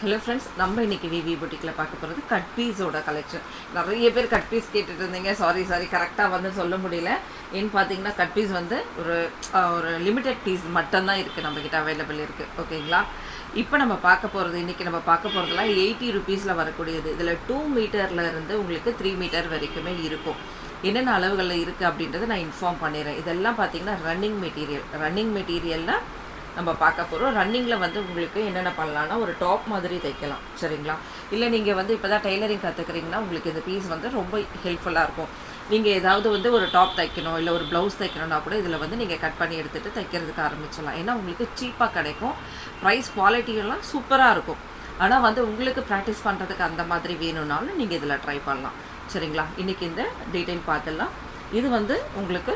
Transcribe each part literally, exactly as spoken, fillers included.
Hello friends, நம்ம இன்னைக்கு விவி boutique-ல பார்க்க போறது கட் பீஸோட கலெக்ஷன். நிறைய பேர் கட் பீஸ் கேட்டுட்டு இருந்தீங்க. சாரி சாரி கரெக்ட்டா வந்து சொல்ல முடியல. ஏன் பாத்தீங்கன்னா கட் பீஸ் வந்து ஒரு ஒரு லிமிட்டட் பீஸ் மட்டும் தான் இருக்கு நம்ம கிட்ட அவேilable இருக்கு. ஓகேங்களா? இப்போ நம்ம பார்க்க போறது இன்னைக்கு நம்ம பார்க்க போறதுல eighty rupees-ல வரக்கூடியது. இதுல two மீட்டர்ல இருந்து உங்களுக்கு three மீட்டர் வரைக்குமே இருக்கும். என்னென்ன அளவுகள்ல இருக்கு அப்படின்றதை நான் இன்ஃபார்ம் பண்ணிறேன். இதெல்லாம் பாத்தீங்கன்னா ரன்னிங் மெட்டீரியல். ரன்னிங் மெட்டீரியல்னா நம்ம பார்க்க போறோம். ரன்னிங்ல வந்து உங்களுக்கு என்னென்ன பண்ணலாம்னா ஒரு டாப் மாதிரி தைக்கலாம். சரிங்களா? இல்ல நீங்க வந்து இப்போதான் டெய்லரிங் கத்துக்கிறீங்கன்னா உங்களுக்கு இந்த பீஸ் வந்து ரொம்ப ஹெல்ப்ஃபுல்லா இருக்கும். நீங்க ஏதாவது வந்து ஒரு டாப் தைக்கணும் இல்ல ஒரு ப்ளவுஸ் தைக்கணும்னா கூட இதுல வந்து நீங்க கட் பண்ணி எடுத்துட்டு தைக்கிறதுக்கு ஆரம்பிச்சலாம். ஏன்னா உங்களுக்கு சீப்பா கிடைக்கும். பிரைஸ் குவாலிட்டி எல்லாம் சூப்பரா இருக்கும். ஆனா வந்து உங்களுக்கு பிராக்டீஸ் பண்றதுக்கு அந்த மாதிரி வேணும்னாலும் நீங்க இதுல ட்ரை பண்ணலாம். சரிங்களா? இன்னைக்கு இந்த டீடைல் பார்த்தலாம். இது வந்து உங்களுக்கு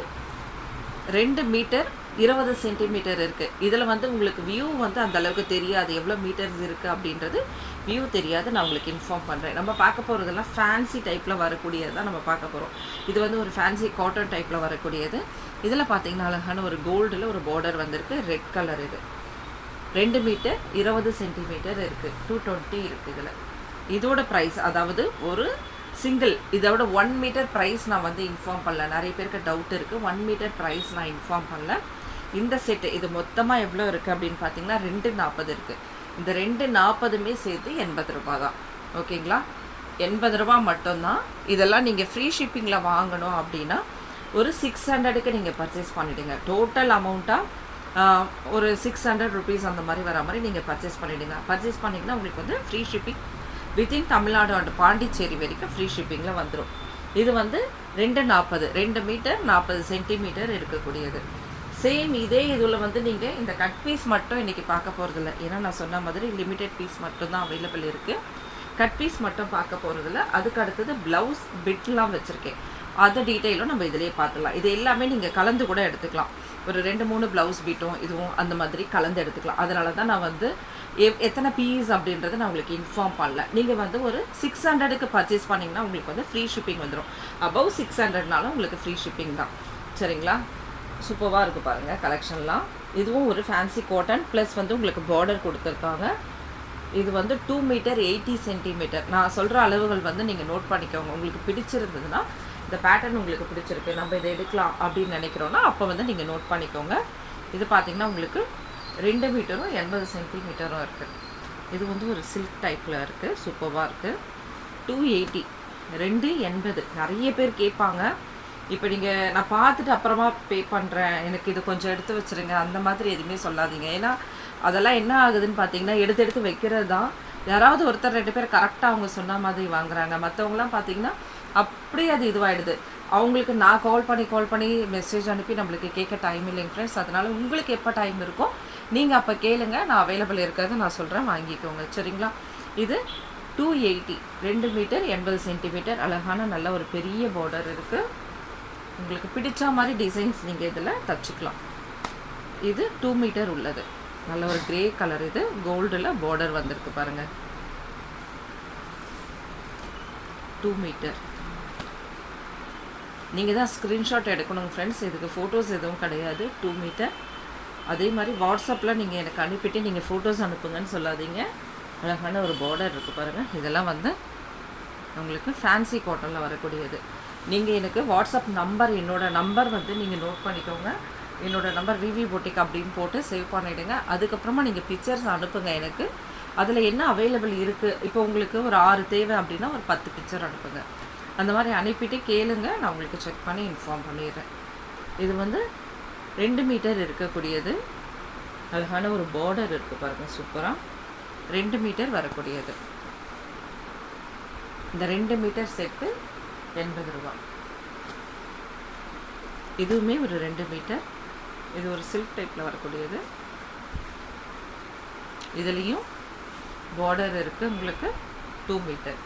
two மீட்டர் twenty சென்டிமீட்டர் இருக்கு. இதுல வந்து உங்களுக்கு வியூ வந்து அந்த அளவுக்கு தெரியாது. எவ்வளவு மீட்டர்ஸ் இருக்கு அப்படின்றது வியூ தெரியாது. நான் உங்களுக்கு இன்ஃபார்ம் பண்றேன். நம்ம பார்க்க போறதெல்லாம் ஃபேன்சி டைப்ல வரக்கூடியது தான் நம்ம பார்க்க போறோம். இது வந்து ஒரு ஃபேன்சி காட்டன் டைப்ல வரக்கூடியது. இதுல பாத்தீங்கன்னா அழகான ஒரு கோல்ட்ல ஒரு border வந்திருக்கு. ரெட் கலர் இது. two மீட்டர் twenty சென்டிமீட்டர் இருக்கு. two twenty இருக்கு இதுல. இதோட பிரைஸ் அதாவது ஒரு சிங்கிள் இதோட one மீட்டர் பிரைஸ் நான் வந்து இன்ஃபார்ம் பண்ணல. நிறைய பேருக்கு டவுட் இருக்கு. one மீட்டர் பிரைஸ் நான் இன்ஃபார்ம் பண்ணல. இந்த செட் இது மொத்தமா எவ்வளவு இருக்கு அப்படினு பாத்தீங்கன்னா two forty இருக்கு. இந்த two forty மே சேர்த்து eighty ரூபாய் தான். ஓகேங்களா? eighty ரூபாய் மட்டும் தான். இதெல்லாம் நீங்க ஃப்ரீ ஷிப்பிங்ல வாங்கணும் அப்படினா ஒரு six hundred க்கு நீங்க பர்சேஸ் பண்ணிடுங்க. டோட்டல் அமௌண்டா ஒரு six hundred rupees அந்த மாதிரி வர மாதிரி நீங்க பர்சேஸ் பண்ணிடுங்க. பர்சேஸ் பண்ணீங்கன்னா உங்களுக்கு வந்து free shipping within Tamil Nadu and Pondicherry வரைக்கும் ஃப்ரீ ஷிப்பிங்ல வந்துரும். இது வந்து two forty two metre forty centimetre இருக்கக்கூடியது. சேம் இதே இதுல வந்து நீங்க இந்த கட் பீஸ் மட்டும் இன்னைக்கு பார்க்க போறது இல்ல. ஏன்னா நான் சொன்ன மாதிரி லிமிட்டட் பீஸ் மட்டும் தான் அவேilable இருக்கு. கட் பீஸ் மட்டும் பார்க்க போறது இல்ல. அதுக்கு அடுத்து ப்ளவுஸ் பிட்லாம் வச்சிருக்கேன். அத டீடைலும் நம்ம இதிலே பார்த்தலாம். இது எல்லாமே நீங்க கலந்து கூட எடுத்துக்கலாம். ஒரு ரெண்டு மூணு ப்ளவுஸ் பீட்டும் இதுவும் அந்த மாதிரி கலந்து எடுத்துக்கலாம். அதனால தான் நான் வந்து எத்தனை பீஸ் அப்படின்றத நான் உங்களுக்கு இன்ஃபார்ம் பண்ணல. நீங்க வந்து ஒரு six hundred க்கு பர்சேஸ் பண்ணீங்கன்னா உங்களுக்கு வந்து ஃப்ரீ ஷிப்பிங் வந்துரும். above six hundred னால உங்களுக்கு ஃப்ரீ ஷிப்பிங் தான். சரிங்களா? சூப்பரா இருக்கு பாருங்க கலெக்ஷன்லாம். இதுவும் ஒரு ஃபேன்சி காட்டன் ப்ளஸ் வந்து உங்களுக்கு border கொடுத்திருக்காங்க. இது வந்து two மீட்டர் eighty சென்டிமீட்டர். நான் சொல்ற அளவுகள் வந்து நீங்க நோட் பண்ணிக்கோங்க. உங்களுக்கு பிடிச்சிருந்ததுன்னா இந்த பேட்டர்ன் உங்களுக்கு பிடிச்சிருக்கு நம்ம இதை எடுக்கலாம் அப்படி நினைக்கிறோம்னா அப்ப வந்து நீங்க நோட் பண்ணிக்கோங்க. இது பாத்தீங்கன்னா உங்களுக்கு two மீட்டரும் eighty சென்டிமீட்டரும் இருக்கு. இது வந்து ஒரு சில்க் டைப்ல இருக்கு. சூப்பரா இருக்கு. two eighty two eighty நிறைய பேர் கேட்பாங்க. இப்போ நீங்க நான் பார்த்துட்டு அப்புறமா பே பண்றேன். எனக்கு இது கொஞ்சம் எடுத்து வச்சிருங்க அந்த மாதிரி எதுமே சொல்லாதீங்க. ஏன்னா அதெல்லாம் என்ன ஆகுதுன்னு பாத்தீங்கன்னா எடுத்து எடுத்து வைக்கிறது தான். யாராவது ஒருத்தர் ரெண்டு பேர் கரெக்ட்டா அவங்க சொன்ன மாதிரி வாங்குறாங்க. மத்தவங்கலாம் பாத்தீங்கன்னா அப்படியே அது இதுவாயிடுது. அவங்களுக்கு நான் கால் பண்ணி கால் பண்ணி மெசேஜ் அனுப்பி நமக்கு கேட்க டைம் இல்லைங்க फ्रेंड्स. அதனால உங்களுக்கு எப்ப டைம் இருக்கோ நீங்க அப்ப கேளுங்க. நான் அவேilable இருக்கறத நான் சொல்றேன் வாங்கிக்கோங்க. சரிங்களா? இது two eighty two metre eighty centimetre அழகான நல்ல ஒரு பெரிய border இருக்கு. உங்களுக்கு பிடிச்ச மாதிரி டிசைன்ஸ் நீங்க இதல தச்சுக்கலாம். இது two மீட்டர் உள்ளது. நல்ல ஒரு கிரே கலர் இது. கோல்ட்ல border வந்திருக்கு பாருங்க. two metre. நீங்க தான் ஸ்கிரீன்ஷாட் எடுக்கணும் फ्रेंड्स. இதுக்கு போட்டோஸ் எதுவும் கிடையாது. two metre. அதே மாதிரி வாட்ஸ்அப்ல நீங்க எனக்கு அனுப்பிட்டு நீங்க போட்டோஸ் அனுப்புங்கன்னு சொல்லாதீங்க. அழகான ஒரு border இருக்கு பாருங்க. இதெல்லாம் வந்து உங்களுக்கு ஃபேன்சி காட்டன்ல வரக்கூடியது. நீங்க எனக்கு வாட்ஸ்அப் நம்பர் என்னோட நம்பர் வந்து நீங்க நோட் பண்ணிக்கோங்க. என்னோட நம்பர் விவி boutique அப்படினு போட்டு சேவ் பண்ணிடுங்க. அதுக்கு அப்புறமா நீங்க பிக்சர்ஸ் அனுப்புங்க எனக்கு. அதுல என்ன அவேilable இருக்கு. இப்போ உங்களுக்கு ஒரு six தேவை அப்படினா ஒரு ten பிக்சர் அனுப்புங்க. அந்த மாதிரி அனுப்பிட்டு கேளுங்க. நான் உங்களுக்கு செக் பண்ணி இன்ஃபார்ம் பண்ணிடுறேன். இது வந்து two மீட்டர் இருக்கக்கூடியது. அழகான ஒரு border இருக்கு பாருங்க. சூப்பரா two மீட்டர் வரக்கூடியது. இந்த two மீட்டர் செட் eighty ரூபாய். இதுவுமே ஒரு two மீட்டர். இது ஒரு சில்க் டைப்ல வரக்கூடியது. இதுலயும் border இருக்கு உங்களுக்கு two மீட்டர்.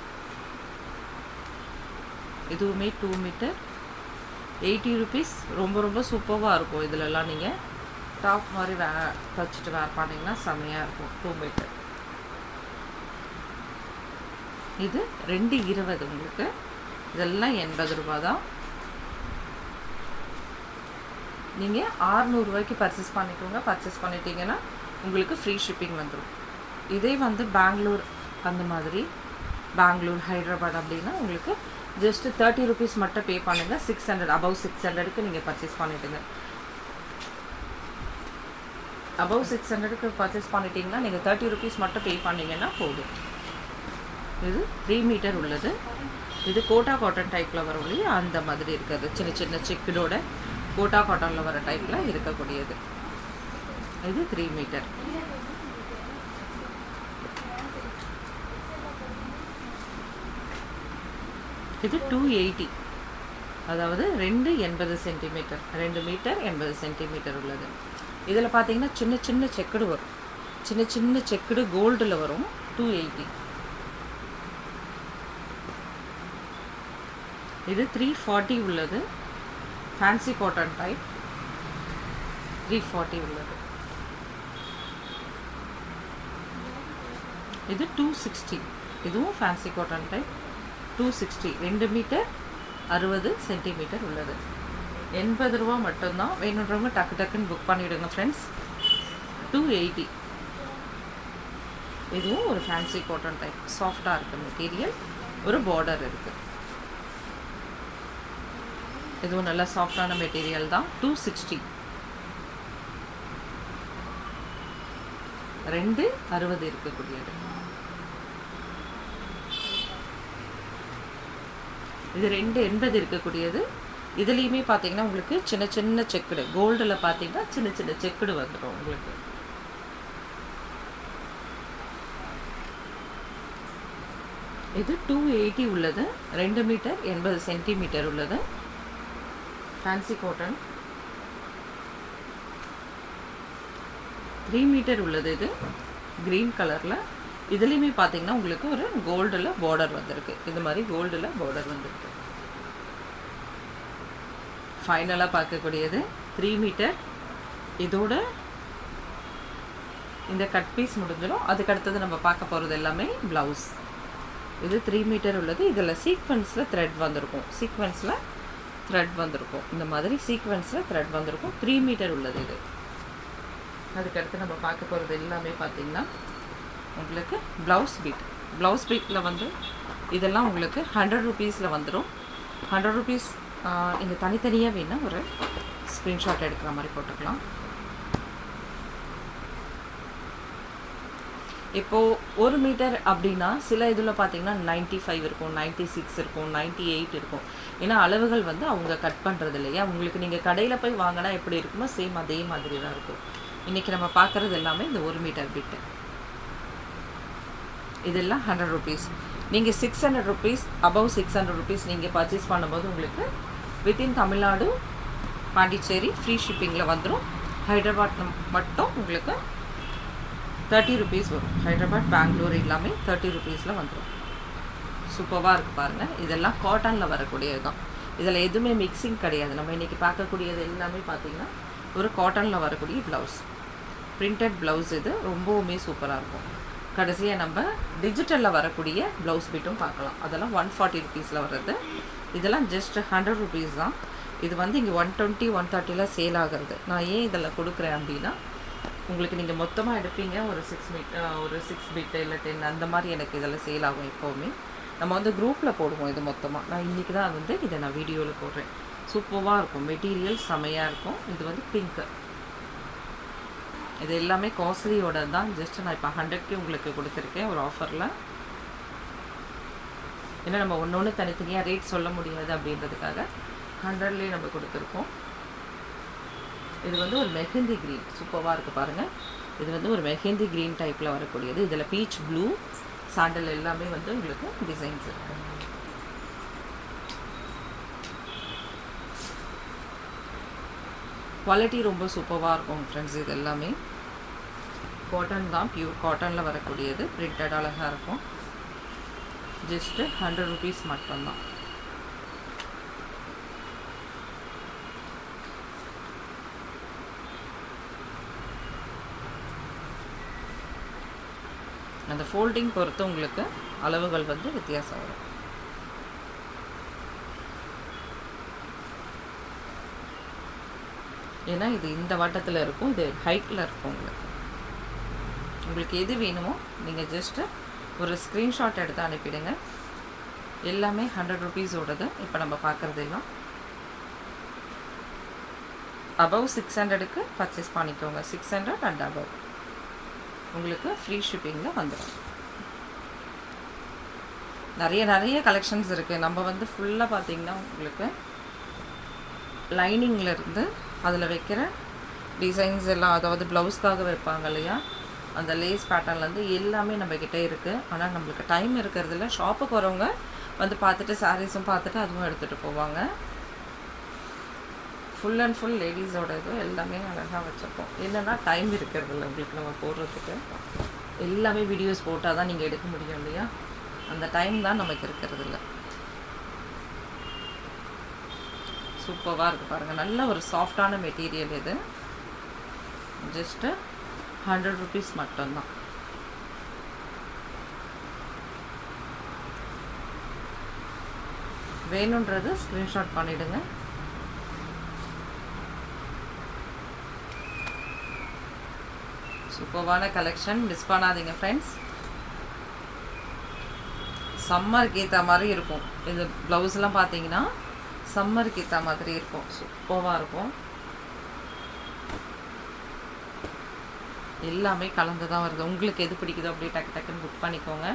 இதுவுமே two மீட்டர் eighty rupees. ரொம்ப ரொம்ப சூப்பரா இருக்கும். இதல எல்லாம் நீங்க டாப் மாதிரி தச்சிட்டு வேர் பண்ணீங்கன்னா செமையா இருக்கும். two metre. இது two twenty உங்களுக்கு. இதெல்லாம் eighty ரூபாய் தான். நீங்க six hundred ரூபாய்க்கு பர்சேஸ் பண்ணிக்கோங்க. பர்சேஸ் பண்ணிட்டீங்கன்னா உங்களுக்கு ஃப்ரீ ஷிப்பிங் வந்துரும். இதே வந்து பெங்களூர் அந்த மாதிரி பெங்களூர் ஹைதராபாத் அப்படின்னா உங்களுக்கு ஜஸ்ட் தேர்ட்டி ருபீஸ் மட்டும் பே பண்ணுங்க. சிக்ஸ் ஹண்ட்ரட் அபவ் சிக்ஸ் ஹண்ட்ரடுக்கு நீங்கள் பர்ச்சேஸ் பண்ணிவிடுங்க. அபவ் சிக்ஸ் ஹண்ட்ரடுக்கு பர்ச்சேஸ் பண்ணிட்டீங்கன்னா நீங்கள் தேர்ட்டி ருபீஸ் மட்டும் பே பண்ணிங்கன்னா போதும். இது த்ரீ மீட்டர் உள்ளது. இது கோட்டா காட்டன் டைப்பில் வர ஒளி அந்த மாதிரி இருக்கிறது. சின்ன சின்ன செக்குடோட கோட்டா காட்டனில் வர டைப்பில் இருக்கக்கூடியது. இது த்ரீ மீட்டர். இது டூ எயிட்டி, அதாவது ரெண்டு எண்பது சென்டிமீட்டர், ரெண்டு மீட்டர் எண்பது சென்டிமீட்டர் உள்ளது. இதில் பார்த்தீங்கன்னா சின்ன சின்ன செக்குடு வரும், சின்ன சின்ன செக்குடு கோல்டில் வரும். Two eighty. இது த்ரீ ஃபார்ட்டி உள்ளது. Fancy cotton type three forty உள்ளது. இது டூ சிக்ஸ்டி. இதுவும் fancy cotton type two sixty. ரெண்டு மீட்டர் அறுபது சென்டிமீட்டர் உள்ளது. எண்பது ரூபா மட்டும்தான். வேணுன்றவங்க டக்கு டக்குன்னு புக் பண்ணிவிடுங்க ஃப்ரெண்ட்ஸ். Two eighty. இதுவும் ஒரு ஃபேன்சி காட்டன் டைப், சாஃப்டாக இருக்குது மெட்டீரியல், ஒரு பார்டர் இருக்குது. இதுவும் நல்ல சாஃப்டான மெட்டீரியல் தான். Two sixty. ரெண்டு அறுபது இருக்கக்கூடியது. இது ரெண்டு எண்பது இருக்கக்கூடியது. இதுலேயுமே பார்த்தீங்கன்னா உங்களுக்கு சின்ன சின்ன செக்குடு கோல்டில் பார்த்தீங்கன்னா சின்ன சின்ன செக்குடு வந்துடும் உங்களுக்கு. இது டூ எயிட்டி உள்ளது. ரெண்டு மீட்டர் எண்பது சென்டிமீட்டர் உள்ளது. ஃபேன்சி காட்டன் த்ரீ மீட்டர் உள்ளது. இது க்ரீன் கலரில். இதுலேயுமே பார்த்தீங்கன்னா உங்களுக்கு ஒரு கோல்டில் பார்டர் வந்திருக்கு. இது மாதிரி கோல்டில் பார்டர் வந்திருக்கு. ஃபைனலாக பார்க்கக்கூடியது த்ரீ மீட்டர். இதோட இந்த கட் பீஸ் முடிஞ்சிடும். அதுக்கடுத்தது நம்ம பார்க்க போகிறது எல்லாமே ப்ளவுஸ். இது த்ரீ மீட்டர் உள்ளது. இதில் சீக்வன்ஸில் த்ரெட் வந்திருக்கும். சீக்வன்ஸில் த்ரெட் வந்திருக்கும். இந்த மாதிரி சீக்வன்ஸில் த்ரெட் வந்திருக்கும். த்ரீ மீட்டர் உள்ளது இது. அதுக்கடுத்து நம்ம பார்க்க போகிறது எல்லாமே பார்த்தீங்கன்னா உங்களுக்கு ப்ளவுஸ் பீட். ப்ளவுஸ் பீட்டில் வந்து இதெல்லாம் உங்களுக்கு ஹண்ட்ரட் ருபீஸில் வந்துடும். ஹண்ட்ரட் ருபீஸ் நீங்கள் தனித்தனியாக வேணால் ஒரு ஸ்க்ரீன்ஷாட் எடுக்கிற மாதிரி போட்டுக்கலாம். இப்போது ஒரு மீட்டர் அப்படின்னா சில இதில் பார்த்தீங்கன்னா நைன்ட்டி ஃபைவ் இருக்கும், நைன்ட்டி சிக்ஸ் இருக்கும், நைன்ட்டி எயிட் இருக்கும். ஏன்னா அளவுகள் வந்து அவங்க கட் பண்ணுறது இல்லையா. உங்களுக்கு நீங்கள் கடையில் போய் வாங்கினா எப்படி இருக்குமோ சேம் அதே மாதிரி தான் இருக்கும். இன்றைக்கி நம்ம பார்க்குறது எல்லாமே இந்த ஒரு மீட்டர் பிட்டு. இதெல்லாம் ஹண்ட்ரட் ருபீஸ். நீங்கள் six hundred rupees above six hundred rupees நீங்கள் பர்ச்சேஸ் பண்ணும்போது உங்களுக்கு வித்தின் தமிழ்நாடு பாண்டிச்சேரி ஃப்ரீ ஷிப்பிங்கில் வந்துடும். ஹைதராபாத் மட்டும் உங்களுக்கு தேர்ட்டி ருபீஸ் வரும். ஹைதராபாத் பெங்களூர் எல்லாமே தேர்ட்டி ருபீஸில் வந்துடும். சூப்பராக இருக்குது பாருங்கள். இதெல்லாம் காட்டனில் வரக்கூடியது தான். இதில் எதுவுமே மிக்சிங் கிடையாது. நம்ம இன்றைக்கி பார்க்கக்கூடியது எல்லாமே பார்த்திங்கன்னா ஒரு காட்டனில் வரக்கூடிய ப்ளவுஸ், பிரிண்டட் ப்ளவுஸ். இது ரொம்பவுமே சூப்பராக இருக்கும். கடைசியாக நம்ம டிஜிட்டலில் வரக்கூடிய ப்ளவுஸ் பீட்டும் பார்க்கலாம். அதெல்லாம் ஒன் ஃபார்ட்டி ருபீஸில் வர்றது. இதெல்லாம் ஜஸ்ட் ஹண்ட்ரட் ருபீஸ் தான். இது வந்து இங்கே ஒன் டுவெண்ட்டி ஒன் தேர்ட்டியில் சேல் ஆகிறது. நான் ஏன் இதில் கொடுக்குறேன் அப்படின்னா உங்களுக்கு நீங்கள் மொத்தமாக எடுப்பீங்க ஒரு சிக்ஸ் மீட் ஒரு சிக்ஸ் பீட்டு இல்லை டென் அந்த மாதிரி எனக்கு இதில் சேல் ஆகும். எப்போவுமே நம்ம வந்து குரூப்பில் போடுவோம் இது மொத்தமாக. நான் இன்றைக்கி தான் வந்து இதை நான் வீடியோவில் போடுறேன். சூப்பராக இருக்கும். மெட்டீரியல் செமையாக இருக்கும். இது வந்து பிங்க்கு. இது எல்லாமே காஸ்ட்லியோட தான். ஜஸ்ட் நான் இப்போ ஹண்ட்ரட்க்கு உங்களுக்கு கொடுத்துருக்கேன் ஒரு ஆஃபரில். ஏன்னா நம்ம ஒன்று ஒன்று தனித்தனியாக ரேட் சொல்ல முடியாது அப்படின்றதுக்காக ஹண்ட்ரட்லேயே நம்ம கொடுத்துருக்கோம். இது வந்து ஒரு மெஹந்தி க்ரீன். சூப்பராக இருக்குது பாருங்கள். இது வந்து ஒரு மெஹந்தி க்ரீன் டைப்பில் வரக்கூடியது. இதில் பீச் ப்ளூ சாண்டல் எல்லாமே வந்து உங்களுக்கு டிசைன்ஸ் இருக்குது. குவாலிட்டி ரொம்ப சூப்பராக இருக்கும் ஃப்ரெண்ட்ஸ். இது எல்லாமே காட்டன் தான், பியூர் காட்டனில் வரக்கூடியது. பிரிண்டட் அழகாக இருக்கும். ஜஸ்ட்டு ஹண்ட்ரட் ருபீஸ் மட்டும்தான். அந்த ஃபோல்டிங் பொறுத்து உங்களுக்கு அளவுகள் வந்து வித்தியாசம் வரும். ஏன்னா இது இந்த வட்டத்தில் இருக்கும், இது ஹைட்டில் இருக்கும் உங்களுக்கு. உங்களுக்கு எது வேணுமோ நீங்கள் ஜஸ்ட்டு ஒரு ஸ்க்ரீன்ஷாட் எடுத்து அனுப்பிடுங்க. எல்லாமே ஹண்ட்ரட் ருபீஸோடது. இப்போ நம்ம பார்க்குறது எல்லாம் அபவ் சிக்ஸ் ஹண்ட்ரடுக்கு பர்ச்சேஸ் பண்ணிக்கோங்க. சிக்ஸ் ஹண்ட்ரட் அண்ட் அபவ் உங்களுக்கு ஃப்ரீ ஷிப்பிங்கில் வந்துடும். நிறைய நிறைய கலெக்ஷன்ஸ் இருக்குது. நம்ம வந்து ஃபுல்லாக பார்த்திங்கன்னா உங்களுக்கு லைனிங்லேருந்து அதில் வைக்கிற டிசைன்ஸ் எல்லாம், அதாவது ப்ளவுஸ்க்காக வைப்பாங்க இல்லையா, அந்த லேஸ் பேட்டர்ன்லேருந்து எல்லாமே நம்மக்கிட்ட இருக்குது. ஆனால் நம்மளுக்கு டைம் இருக்கிறதில்ல. ஷாப்புக்கு வரவங்க வந்து பார்த்துட்டு சாரீஸும் பார்த்துட்டு அதுவும் எடுத்துகிட்டு போவாங்க. ஃபுல் அண்ட் ஃபுல் லேடிஸோட இது எல்லாமே அழகாக வச்சுருப்போம். என்னென்னா டைம் இருக்கிறதில்ல உங்களுக்கு நம்ம போடுறதுக்கு. எல்லாமே வீடியோஸ் போட்டால் தான் நீங்கள் எடுக்க முடியும் இல்லையா, அந்த டைம் தான் நமக்கு இருக்கிறதில்ல. சூப்பராக இருக்குது பாருங்கள். நல்ல ஒரு சாஃப்டான மெட்டீரியல் இது. ஜஸ்ட்டு ஹண்ட்ரட் ருபீஸ் மட்டும்தான். வேணுன்றது ஸ்க்ரீன்ஷாட் பண்ணிவிடுங்க. சூப்பரான கலெக்ஷன், மிஸ் பண்ணாதீங்க ஃப்ரெண்ட்ஸ். சம்மருக்கு ஏற்ற மாதிரி இருக்கும். இந்த ப்ளவுஸ்லாம் பார்த்தீங்கன்னா சம்மருக்கு ஏற்ற மாதிரி இருக்கும். சூப்பராக இருக்கும். எல்லாமே கலந்து தான் வருது. உங்களுக்கு எது பிடிக்குதோ அப்படியே டக்கு டக்குன்னு புக் பண்ணிக்கோங்க.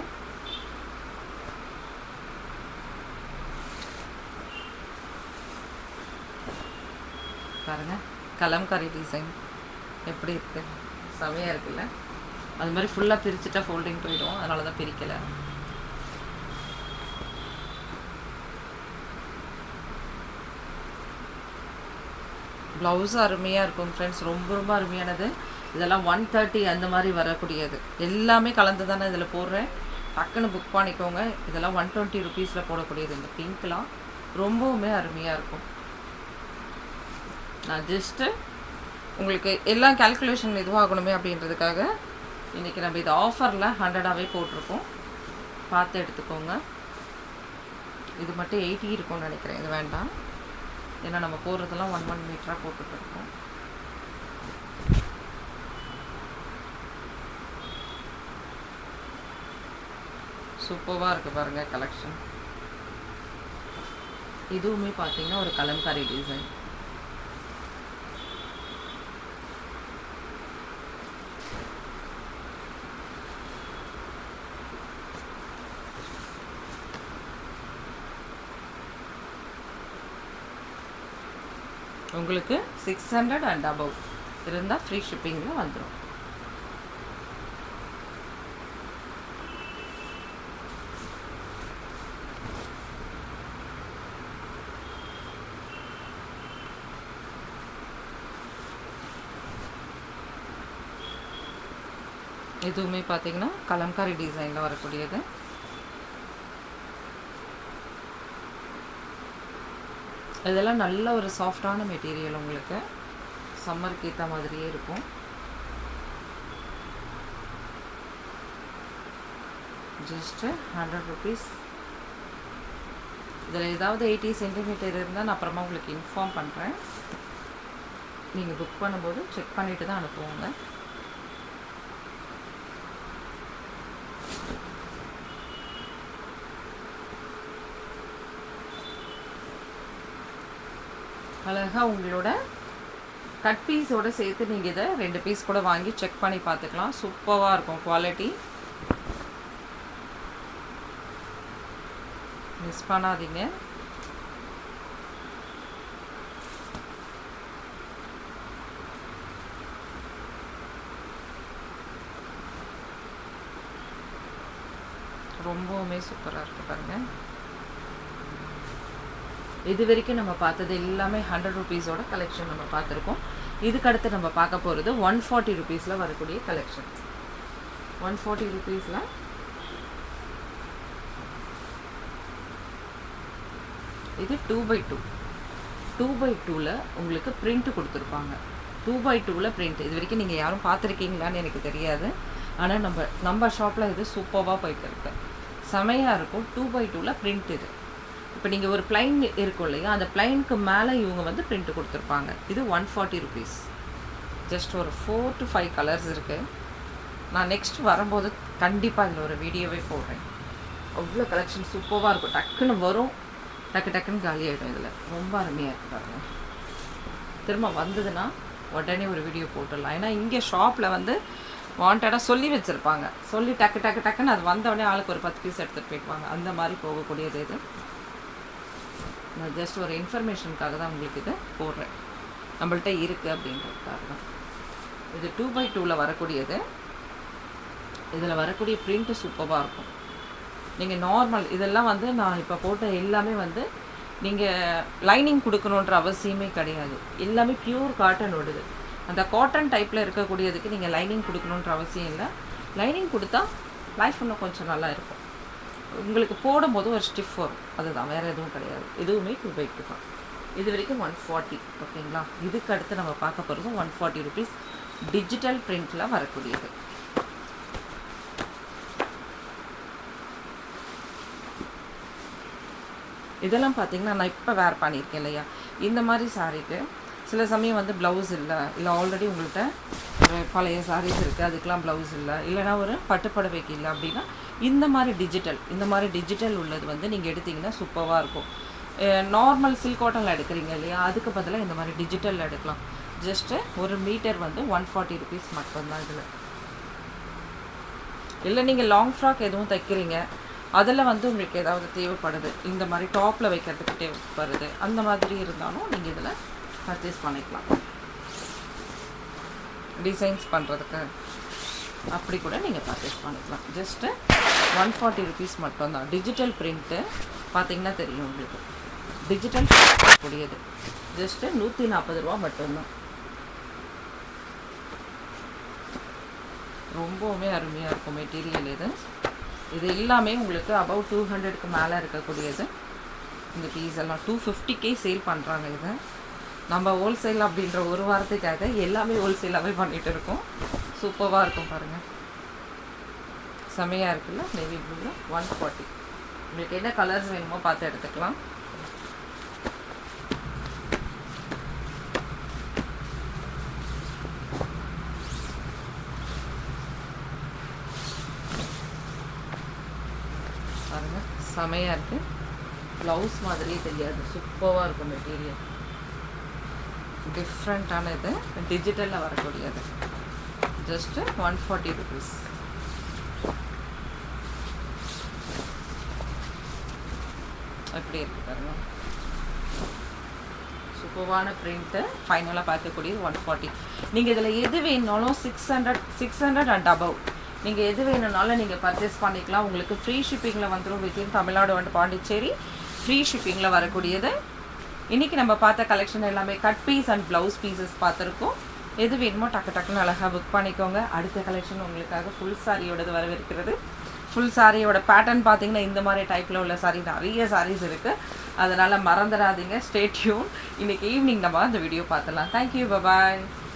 பாருங்கள் கலம்காரி டிசைன் எப்படி இருக்குது, செமையாக இருக்குல்ல. அது மாதிரி ஃபுல்லாக பிரிச்சுட்டா ஃபோல்டிங் போயிடும், அதனால தான் பிரிக்கலை. ப்ளவுஸ் அருமையாக இருக்கும் ஃப்ரெண்ட்ஸ், ரொம்ப ரொம்ப அருமையானது. இதெல்லாம் ஒன் தேர்ட்டி அந்த மாதிரி வரக்கூடியது. எல்லாமே கலந்து தானே இதில் போடுறேன். டக்குன்னு புக் பண்ணிக்கோங்க. இதெல்லாம் ஒன் டுவெண்ட்டி ருபீஸில் போடக்கூடியது. இந்த பிங்க்லாம் ரொம்பவுமே அருமையாக இருக்கும். நான் ஜஸ்ட்டு உங்களுக்கு எல்லாம் கேல்குலேஷன் இதுவாகணுமே அப்படின்றதுக்காக இன்றைக்கி நம்ம இது ஆஃபரில் ஹண்ட்ரடாகவே போட்டிருக்கோம். பார்த்து எடுத்துக்கோங்க. இது மட்டும் எயிட்டி இருக்கும்னு நினைக்கிறேன். இது வேண்டாம், ஏன்னா நம்ம போடுறதெல்லாம் ஒன் ஒன் மீட்டராக போட்டுட்ருக்கோம். சூப்பராக இருக்குது பாருங்கள் கலெக்ஷன். இதுவுமே பார்த்தீங்கன்னா ஒரு கலம்காரி டிசைன். உங்களுக்கு சிக்ஸ் ஹண்ட்ரட் அண்ட் அபவ் இருந்தால் ஃப்ரீ ஷிப்பிங்கில் வந்துடும். இதுவுமே பார்த்தீங்கன்னா கலம்காரி டிசைனில் வரக்கூடியது. இதெல்லாம் நல்ல ஒரு சாஃப்டான மெட்டீரியல். உங்களுக்கு சம்மருக்கு ஏற்ற மாதிரியே இருக்கும். Just hundred rupees. இதில் ஏதாவது எயிட்டி சென்டிமீட்டர் இருந்தால் நான் அப்புறமா உங்களுக்கு இன்ஃபார்ம் பண்ணுறேன். நீங்கள் புக் பண்ணும்போது செக் பண்ணிவிட்டு தான் அனுப்புவாங்க. அழகாக உங்களோட கட் பீஸோடு சேர்த்து நீங்கள் இதை ரெண்டு பீஸ் கூட வாங்கி செக் பண்ணி பார்த்துக்கலாம். சூப்பராக இருக்கும் குவாலிட்டி. மிஸ் பண்ணாதீங்க. ரொம்பவுமே சூப்பராக இருக்குது பாருங்கள். இது வரைக்கும் நம்ம பார்த்தது எல்லாமே ஹண்ட்ரட் ருபீஸோட கலெக்ஷன் நம்ம பார்த்துருக்கோம். இதுக்கடுத்து நம்ம பார்க்க போகிறது ஒன் ஃபார்ட்டி ருபீஸில் வரக்கூடிய கலெக்ஷன். ஒன் ஃபார்ட்டி ருபீஸில் இது two by two two by டூவில் உங்களுக்கு பிரிண்ட்டு கொடுத்துருப்பாங்க. டூ பை டூவில் பிரிண்ட் இது வரைக்கும் நீங்கள் யாரும் பார்த்துருக்கீங்களான்னு எனக்கு தெரியாது. ஆனால் நம்ம நம்ம ஷாப்பில் இது சூப்பராக போயிட்டு இருக்கு. செமையாக இருக்கும். டூ பை டூவில் பிரிண்ட் இது. இப்போ நீங்கள் ஒரு பிளைன் இருக்கும் இல்லையா, அந்த பிளைனுக்கு மேலே இவங்க வந்து பிரிண்ட் கொடுத்துருப்பாங்க. இது ஒன் ஃபார்ட்டி ருபீஸ். ஜஸ்ட் ஒரு ஃபோர் டு ஃபைவ் கலர்ஸ் இருக்குது. நான் நெக்ஸ்ட் வரும்போது கண்டிப்பாக இதில் ஒரு வீடியோவே போடுறேன். அவ்வளோ கலெக்ஷன் சூப்பராக இருக்கும். டக்குன்னு வரும், டக்கு டக்குன்னு காலி ஆகிடும். இதில் ரொம்ப அருமையாக இருக்குது பாருங்கள். திரும்ப வந்ததுன்னா உடனே ஒரு வீடியோ போட்டுடலாம். ஏன்னா இங்கே ஷாப்பில் வந்து வாண்டடாக சொல்லி வச்சுருப்பாங்க. சொல்லி டக்கு டக்கு டக்குன்னு அது வந்தோடனே ஆளுக்கு ஒரு பத்து பீஸ் எடுத்துகிட்டு போயிடுவாங்க. அந்த மாதிரி போகக்கூடியது இது. நான் ஜஸ்ட் ஒரு இன்ஃபர்மேஷனுக்காக தான் உங்களுக்கு இது போடுறேன். நம்மள்கிட்ட இருக்குது அப்படின்றதுக்காக தான். இது டூ பை டூவில் வரக்கூடியது. இதில் வரக்கூடிய பிரிண்ட்டு சூப்பராக இருக்கும். நீங்கள் நார்மல் இதெல்லாம் வந்து நான் இப்போ போட்ட எல்லாமே வந்து நீங்கள் லைனிங் கொடுக்கணுன்ற அவசியமே கிடையாது. எல்லாமே பியூர் காட்டன் ஓடுது. அந்த காட்டன் டைப்பில் இருக்கக்கூடியதுக்கு நீங்கள் லைனிங் கொடுக்கணுன்ற அவசியம் இல்லை. லைனிங் கொடுத்தா லைஃப் இன்னும் கொஞ்சம் நல்லா இருக்கும். உங்களுக்கு போடும்போது ஒரு ஸ்டிஃப் வரும், அதுதான், வேறு எதுவும் கிடையாது. இதுவுமே டூ பை டூ தான். இது வரைக்கும் ஒன் ஃபார்ட்டி. ஓகேங்களா? இதுக்கு அடுத்து நம்ம பார்க்க போகிறது ஒன் ஃபார்ட்டி ருபீஸ் டிஜிட்டல் பிரிண்டில் வரக்கூடியது. இதெல்லாம் பார்த்தீங்கன்னா நான் இப்போ வேர் பண்ணியிருக்கேன் இல்லையா, இந்த மாதிரி சாரீக்கு சில சமயம் வந்து ப்ளவுஸ் இல்லை, இல்லை ஆல்ரெடி உங்கள்கிட்ட ஒரு பழைய சாரீஸ் இருக்குது, அதுக்கெலாம் ப்ளவுஸ் இல்லை, இல்லைனா ஒரு பட்டுப்படவைக்கு இல்லை அப்படின்னா இந்த மாதிரி டிஜிட்டல் இந்த மாதிரி டிஜிட்டல் உள்ளது வந்து நீங்கள் எடுத்திங்கன்னா சூப்பராக இருக்கும். நார்மல் சில்க் காட்டனில் எடுக்கிறீங்க இல்லையா, அதுக்கு பதிலாக இந்த மாதிரி டிஜிட்டலில் எடுக்கலாம். ஜஸ்ட்டு ஒரு மீட்டர் வந்து ஒன் ஃபார்ட்டி ருபீஸ் மட்டும்தான் இதில். இல்லை நீங்கள் லாங் ஃப்ராக் எதுவும் தைக்கிறீங்க, அதில் வந்து உங்களுக்கு ஏதாவது தேவைப்படுது, இந்த மாதிரி டாப்பில் வைக்கிறதுக்கு தேவைப்படுது, அந்த மாதிரி இருந்தாலும் நீங்கள் இதில் பர்ச்சேஸ் பண்ணிக்கலாம். டிசைன்ஸ் பண்ணுறதுக்கு அப்படி கூட நீங்கள் பர்ச்சேஸ் பண்ணிக்கலாம். ஜஸ்ட்டு ஒன் ஃபார்ட்டி ருபீஸ் மட்டும்தான். டிஜிட்டல் பிரிண்ட்டு பார்த்தீங்கன்னா தெரியும் உங்களுக்கு. டிஜிட்டல் கூடியது ஜஸ்ட்டு நூற்றி நாற்பது ரூபா மட்டும்தான். ரொம்பவுமே அருமையாக இருக்கும் மெட்டீரியல் இது. இது எல்லாமே உங்களுக்கு அபவ் டூ ஹண்ட்ரடுக்கு மேலே இருக்கக்கூடியது. இந்த பீஸ் எல்லாம் டூ ஃபிஃப்டிக்கே சேல் பண்ணுறாங்க. இதை நம்ம ஹோல்சேல் அப்படின்ற ஒரு வாரத்துக்காக எல்லாமே ஹோல்சேலாகவே பண்ணிகிட்டு இருக்கோம். சூப்பராக இருக்கும் பாருங்கள், செமையாக இருக்குல்ல. நேவி ப்ளூவில் ஒன் ஃபார்ட்டி. உங்களுக்கு என்ன கலர்ஸ் வேணுமோ பார்த்து எடுத்துக்கலாம். பாருங்கள், செமையாக இருக்குது. ப்ளவுஸ் மாதிரியே தெரியாது, சூப்பராக இருக்கும் மெட்டீரியல். டிஃப்ரெண்ட்டான இது டிஜிட்டலில் வரக்கூடியது. Just one forty rupees. எப்படி இருக்குது பாருங்க, சூப்பரான பிரிண்ட்டு. ஃபைனலாக பார்க்கக்கூடியது ஒன் ஃபார்ட்டி. நீங்கள் இதில் எது வேணுனாலும் six hundred six hundred and above நீங்கள் எது வேணும்னாலும் நீங்கள் பர்ச்சேஸ் பண்ணிக்கலாம். உங்களுக்கு ஃப்ரீ ஷிப்பிங்கில் வந்துடும். வித்தின் தமிழ்நாடு வந்து பாண்டிச்சேரி ஃப்ரீ ஷிப்பிங்கில் வரக்கூடியது. இன்றைக்கி நம்ம பார்த்த கலெக்ஷன் எல்லாமே cut piece and blouse pieces பார்த்துருக்கோம். எது வேணுமோ டக்கு டக்குன்னு அழகாக புக் பண்ணிக்கோங்க. அடுத்த கலெக்ஷன் உங்களுக்காக ஃபுல் சாரியோடது வரவிருக்கிறது. ஃபுல் சாரியோட பேட்டர்ன் பார்த்தீங்கன்னா இந்த மாதிரி டைப்பில் உள்ள சாரீ நிறைய சாரீஸ் இருக்குது. அதனால் மறந்துடாதீங்க. Stay tune. இன்றைக்கி ஈவினிங் நம்ம அந்த வீடியோ பார்த்துலாம். தேங்க்யூ, பாய்.